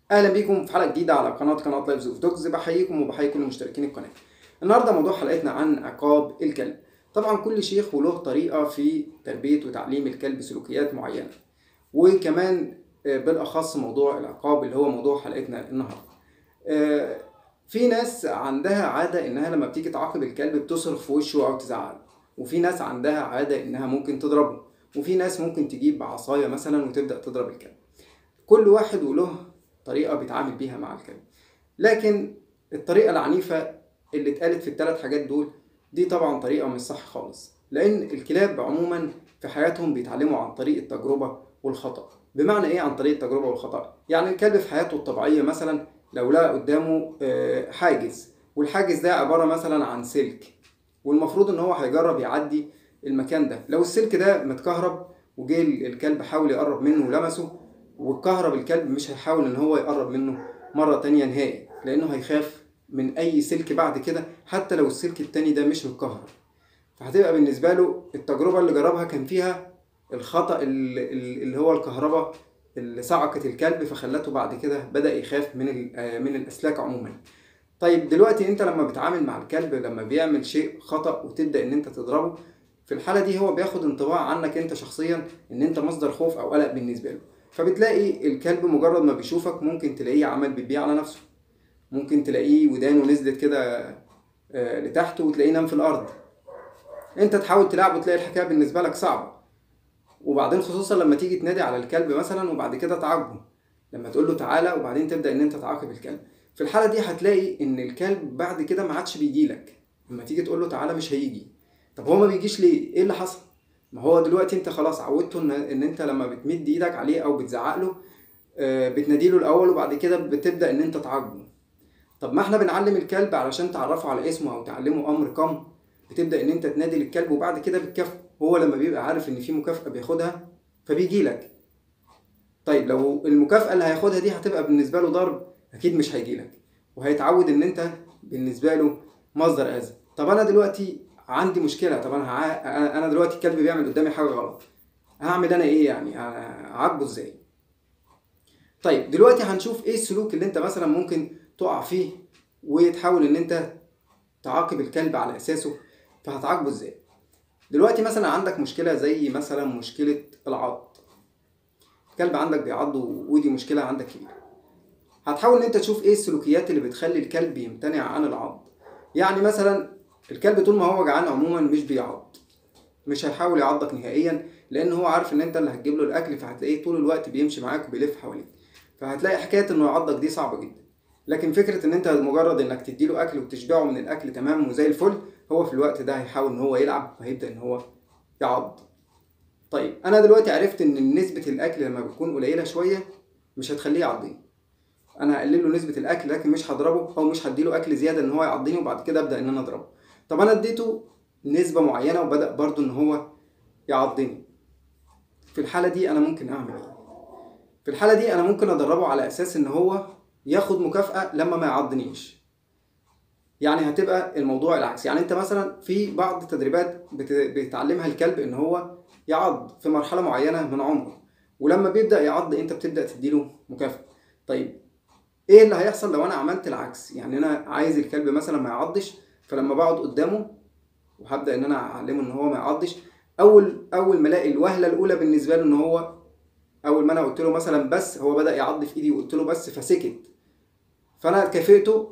اهلا بيكم في حلقه جديده على قناه لايفز اوف دوجز. بحييكم وبحيي كل مشتركين القناه. النهارده موضوع حلقتنا عن عقاب الكلب. طبعا كل شيخ وله طريقه في تربيه وتعليم الكلب سلوكيات معينه، وكمان بالاخص موضوع العقاب اللي هو موضوع حلقتنا النهارده. في ناس عندها عاده انها لما بتيجي تعاقب الكلب بتصرخ في وشه او تزعله، وفي ناس عندها عاده انها ممكن تضربه، وفي ناس ممكن تجيب عصايه مثلا وتبدا تضرب الكلب. كل واحد وله طريقة بيتعامل بيها مع الكلب، لكن الطريقة العنيفة اللي اتقالت في الثلاث حاجات دول دي طبعا طريقة مش صح خالص، لأن الكلاب عموما في حياتهم بيتعلموا عن طريق التجربة والخطأ. بمعنى إيه عن طريق التجربة والخطأ؟ يعني الكلب في حياته الطبيعية مثلا لو لقى قدامه حاجز، والحاجز ده عبارة مثلا عن سلك، والمفروض إن هو هيجرب يعدي المكان ده. لو السلك ده متكهرب وجه الكلب حاول يقرب منه ولمسه واتكهرب الكلب، مش هيحاول ان هو يقرب منه مرة تانية نهائي، لانه هيخاف من اي سلك بعد كده حتى لو السلك التاني ده مش متكهرب. فهتبقى بالنسبة له التجربة اللي جربها كان فيها الخطأ اللي هو الكهرباء اللي صعقت الكلب، فخلته بعد كده بدأ يخاف من الأسلاك عموما. طيب دلوقتي انت لما بتعامل مع الكلب لما بيعمل شيء خطأ وتبدأ ان انت تضربه، في الحالة دي هو بياخد انطباع عنك انت شخصيا ان انت مصدر خوف او قلق بالنسبة له. فبتلاقي الكلب مجرد ما بيشوفك ممكن تلاقيه عمل بيبيع على نفسه، ممكن تلاقيه ودانه نزلت كده لتحت وتلاقيه نام في الارض. انت تحاول تلعبه تلاقي الحكاية بالنسبة لك صعبة، وبعدين خصوصا لما تيجي تنادي على الكلب مثلا وبعد كده تعاقبه، لما تقول له تعالى وبعدين تبدا ان انت تعاقب الكلب. في الحاله دي هتلاقي ان الكلب بعد كده ما عادش بيجي لك، لما تيجي تقول له تعالى مش هيجي. طب هو ما بيجيش ليه؟ ايه اللي حصل؟ ما هو دلوقتي انت خلاص عودته ان انت لما بتمد ايدك عليه او بتزعق له بتناديله الاول وبعد كده بتبدا ان انت تعاقبه. طب ما احنا بنعلم الكلب علشان تعرفه على اسمه او تعلمه امر قم، بتبدا ان انت تنادي للكلب وبعد كده بتكافئه. هو لما بيبقى عارف ان في مكافاه بياخدها فبيجي لك. طيب لو المكافاه اللي هياخدها دي هتبقى بالنسبه له ضرب، اكيد مش هيجي لك، وهيتعود ان انت بالنسبه له مصدر اذى. طب انا دلوقتي عندي مشكله، طب انا دلوقتي الكلب بيعمل قدامي حاجه غلط، هعمل انا ايه يعني؟ اعاقبه ازاي؟ طيب دلوقتي هنشوف ايه السلوك اللي انت مثلا ممكن تقع فيه وتحاول ان انت تعاقب الكلب على اساسه. فهتعاقبه ازاي؟ دلوقتي مثلا عندك مشكله زي مثلا مشكله العض، الكلب عندك بيعض ودي مشكله عندك كبيره. هتحاول ان انت تشوف ايه السلوكيات اللي بتخلي الكلب يمتنع عن العض. يعني مثلا الكلب طول ما هو جعان عموما مش بيعض، مش هيحاول يعضك نهائيا، لان هو عارف ان انت اللي هتجيب له الاكل، فهتلاقيه طول الوقت بيمشي معاك وبيلف حواليك، فهتلاقي حكايه انه يعضك دي صعبه جدا. لكن فكره ان انت مجرد انك تديله اكل وتشبعه من الاكل تمام وزي الفل، هو في الوقت ده هيحاول ان هو يلعب وهيبدا ان هو يعض. طيب انا دلوقتي عرفت ان نسبه الاكل لما بتكون قليله شويه مش هتخليه يعضني، انا هقلل له نسبه الاكل لكن مش هضربه او مش هديله اكل زياده ان هو يعضني وبعد كده ابدا ان انا اضربه. طب انا اديته نسبه معينه وبدا برضو ان هو يعضني، في الحاله دي انا ممكن اعمل ايه؟ في الحاله دي انا ممكن ادربه على اساس ان هو ياخد مكافاه لما ما يعضنيش. يعني هتبقى الموضوع العكس، يعني انت مثلا في بعض التدريبات بتعلمها الكلب ان هو يعض في مرحله معينه من عمره، ولما بيبدا يعض انت بتبدا تديله مكافاه. طيب ايه اللي هيحصل لو انا عملت العكس؟ يعني انا عايز الكلب مثلا ما يعضش، فلما بقعد قدامه وهبدا ان انا اعلمه ان هو ما يعضش، اول ما الاقي الوهله الاولى بالنسبه له ان هو اول ما انا قلت له مثلا بس، هو بدا يعض في ايدي وقلت له بس فسكت، فانا كافئته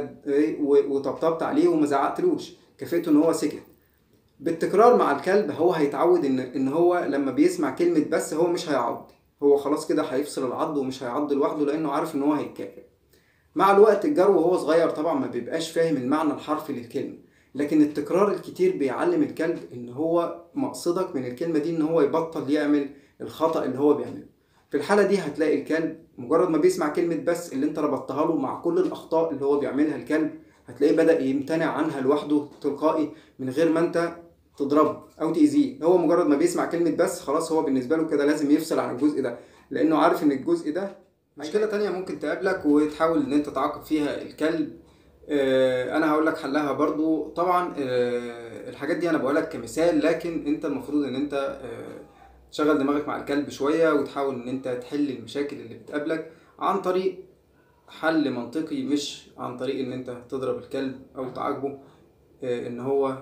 وطبطبت عليه وما زعقتلوش، كافئته ان هو سكت. بالتكرار مع الكلب هو هيتعود ان هو لما بيسمع كلمه بس هو مش هيعض، هو خلاص كده هيفصل العض ومش هيعض لوحده لانه عارف ان هو هيتكافئ. مع الوقت الجرو وهو صغير طبعا ما بيبقاش فاهم المعنى الحرفي للكلمة، لكن التكرار الكتير بيعلم الكلب ان هو مقصدك من الكلمة دي ان هو يبطل يعمل الخطأ اللي هو بيعمله. في الحالة دي هتلاقي الكلب مجرد ما بيسمع كلمة بس اللي انت ربطتها له مع كل الأخطاء اللي هو بيعملها الكلب، هتلاقيه بدأ يمتنع عنها لوحده تلقائي من غير ما انت تضربه او تأذيه. هو مجرد ما بيسمع كلمة بس خلاص هو بالنسبة له كده لازم يفصل عن الجزء ده، لانه عارف ان الجزء ده مشكلة تانية ممكن تقابلك وتحاول ان انت تعاقب فيها الكلب. انا هقول لك حلها برضو طبعا. الحاجات دي انا بقولك كمثال، لكن انت المفروض ان انت تشغل دماغك مع الكلب شوية وتحاول ان انت تحل المشاكل اللي بتقابلك عن طريق حل منطقي، مش عن طريق ان انت تضرب الكلب او تعاقبه ان هو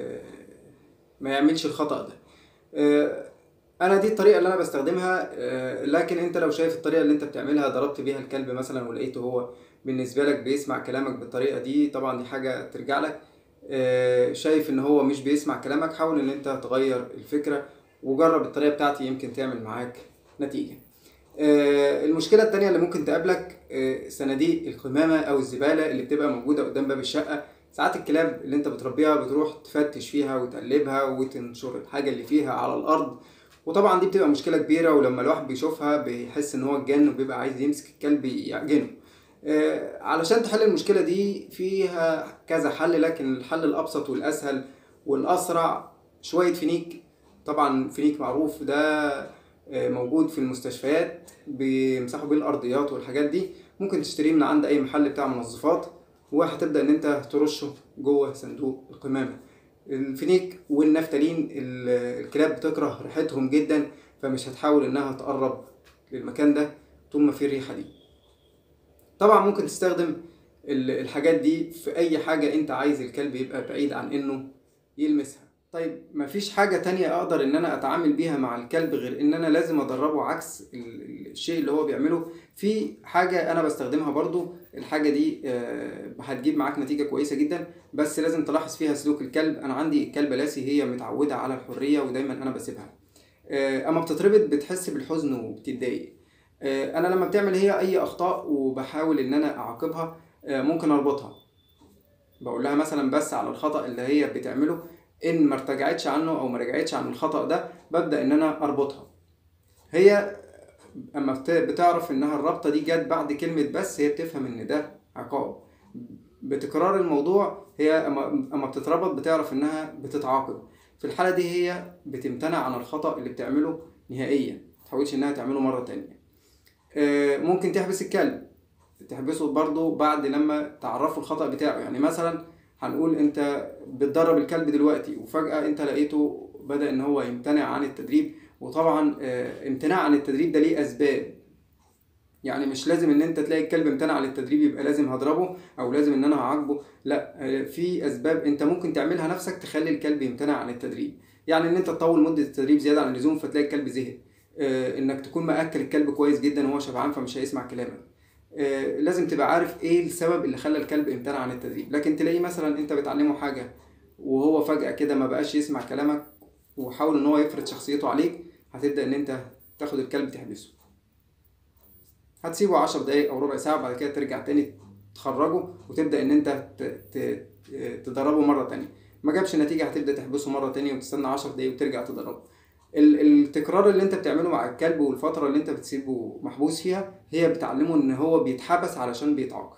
ما يعملش الخطأ ده. انا دي الطريقه اللي انا بستخدمها. لكن انت لو شايف الطريقه اللي انت بتعملها ضربت بيها الكلب مثلا ولقيته هو بالنسبه لك بيسمع كلامك بالطريقه دي، طبعا دي حاجه ترجع لك. شايف ان هو مش بيسمع كلامك، حاول ان انت تغير الفكره وجرب الطريقه بتاعتي، يمكن تعمل معاك نتيجه. المشكله التانية اللي ممكن تقابلك صناديق القمامه او الزباله اللي بتبقى موجوده قدام باب الشقه. ساعات الكلاب اللي انت بتربيها بتروح تفتش فيها وتقلبها وتنشر الحاجه اللي فيها على الارض، وطبعا دي بتبقى مشكله كبيره، ولما الواحد بيشوفها بيحس ان هو اتجن وبيبقى عايز يمسك الكلب يعجنه. علشان تحل المشكله دي فيها كذا حل، لكن الحل الابسط والاسهل والاسرع شويه فينيك. طبعا فينيك معروف ده موجود في المستشفيات، بيمسحوا بيه الارضيات والحاجات دي. ممكن تشتريه من عند اي محل بتاع منظفات، وهتبدا ان انت ترشه جوه صندوق القمامه. الفينيك والنفتالين الكلاب بتكره ريحتهم جدا، فمش هتحاول انها تقرب للمكان ده طول ما فيه الريحه دي. طبعا ممكن تستخدم الحاجات دي في اي حاجه انت عايز الكلب يبقى بعيد عن انه يلمسها. طيب مفيش حاجة تانية اقدر ان انا اتعامل بيها مع الكلب غير ان انا لازم ادربه عكس الشيء اللي هو بيعمله. في حاجة انا بستخدمها برضو، الحاجة دي هتجيب معاك نتيجة كويسة جدا، بس لازم تلاحظ فيها سلوك الكلب. انا عندي الكلبة لاسي، هي متعودة على الحرية ودايما انا بسيبها. اما بتتربط بتحس بالحزن وبتتضايق. انا لما بتعمل هي اي اخطاء وبحاول ان انا اعاقبها، ممكن اربطها، بقول لها مثلا بس على الخطأ اللي هي بتعمله، ان ما ارتجعتش عنه او ما رجعتش عن الخطأ ده ببدأ ان انا اربطها. هي اما بتعرف انها الرابطة دي جت بعد كلمة بس، هي بتفهم ان ده عقاب. بتكرار الموضوع هي اما بتتربط بتعرف انها بتتعاقب. في الحالة دي هي بتمتنع عن الخطأ اللي بتعمله نهائيا، ما تحاولش انها تعمله مرة تانية. ممكن تحبس الكلب، تحبسه برضو بعد لما تعرفه الخطأ بتاعه. يعني مثلا هنقول انت بتدرب الكلب دلوقتي وفجأة انت لقيته بدأ ان هو يمتنع عن التدريب، وطبعا امتناع عن التدريب ده ليه اسباب. يعني مش لازم ان انت تلاقي الكلب امتنع عن التدريب يبقى لازم هضربه او لازم ان انا هعاقبه، لا. في اسباب انت ممكن تعملها نفسك تخلي الكلب يمتنع عن التدريب. يعني ان انت تطول مدة التدريب زيادة عن اللزوم فتلاقي الكلب زهق. انك تكون مأكل الكلب كويس جدا وهو شبعان فمش هيسمع كلامك. لازم تبقى عارف ايه السبب اللي خلى الكلب امتنع عن التدريب. لكن تلاقيه مثلا انت بتعلمه حاجة وهو فجأة كده ما بقاش يسمع كلامك وحاول ان هو يفرض شخصيته عليك، هتبدأ ان انت تاخد الكلب تحبسه. هتسيبه 10 دقايق او ربع ساعة، بعد كده ترجع تاني تخرجه وتبدأ ان انت تدربه مرة تانية. ما جابش نتيجة هتبدأ تحبسه مرة تانية وتستنى 10 دقايق وترجع تدربه. التكرار اللي انت بتعمله مع الكلب والفترة اللي انت بتسيبه محبوس فيها هي بتعلمه ان هو بيتحبس علشان بيتعاقب.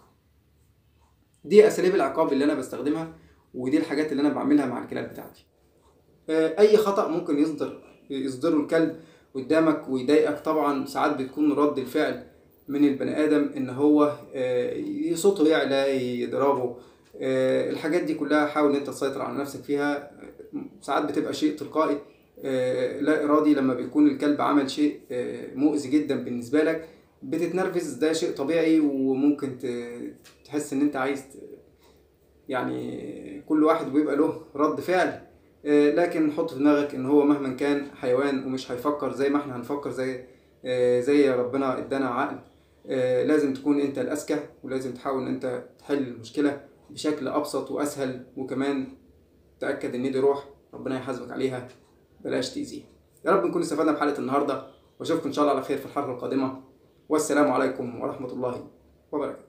دي اساليب العقاب اللي انا بستخدمها، ودي الحاجات اللي انا بعملها مع الكلاب بتاعتي. اي خطأ ممكن يصدره الكلب قدامك ويضايقك. طبعا ساعات بتكون رد الفعل من البني ادم ان هو صوته يعلى يضربه. الحاجات دي كلها حاول ان انت تسيطر على نفسك فيها. ساعات بتبقى شيء تلقائي لا ارادي، لما بيكون الكلب عمل شيء مؤذي جدا بالنسبه لك بتتنرفز، ده شيء طبيعي، وممكن تحس ان انت عايز يعني كل واحد بيبقى له رد فعل. لكن حط في دماغك ان هو مهما كان حيوان ومش هيفكر زي ما احنا هنفكر، زي ربنا ادانا عقل. لازم تكون انت الاذكى، ولازم تحاول ان انت تحل المشكله بشكل ابسط واسهل، وكمان تاكد ان دي روح ربنا يحاسبك عليها، بلاش تأذيها. يا رب نكون استفدنا بحلقة النهاردة، واشوفكم ان شاء الله على خير في الحلقة القادمة. والسلام عليكم ورحمة الله وبركاته.